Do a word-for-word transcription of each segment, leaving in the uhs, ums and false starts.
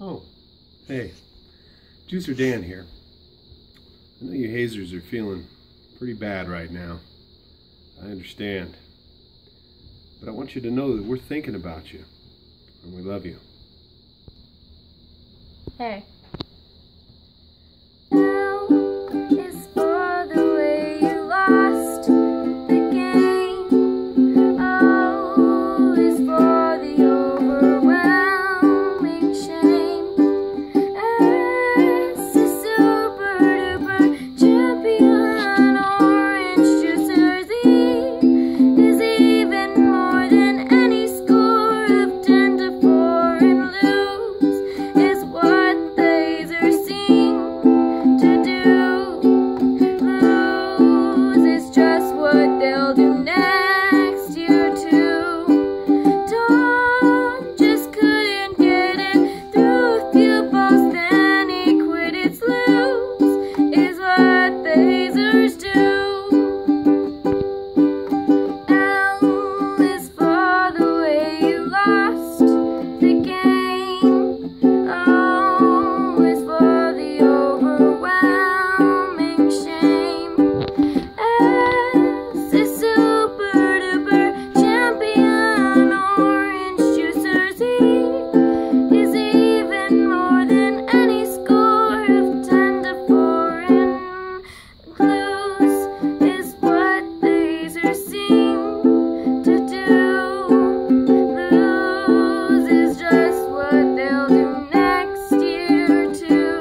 Oh, hey, Juicer Dan here. I know you hazers are feeling pretty bad right now. I understand. But I want you to know that we're thinking about you, and we love you. Hey. L is for the way you lost the game. O is for the overwhelming shame. S is super duper champion orange juicer. Z is even more than any score of ten to four, and lose is what the Hazers seem to do. Lose is just what they'll do next year too. Tom just couldn't get it through a few balls, then he quit. It's lose is what the Hazers do. L is for the way you lost the game. O is for the overwhelming shame. S is super duper champion orange juicer. Z is even more than any score of ten to four, and lose is what the Hazers seem to do. Lose is just what they'll do next year too.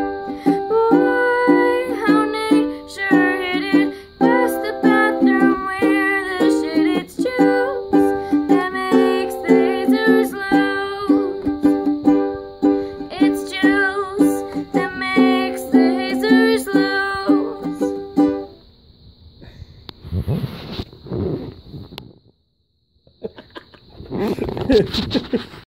Boy, how nature hit it past the bathroom where the shit it's juice that makes the Hazers lose. It's juice that makes the Hazers lose.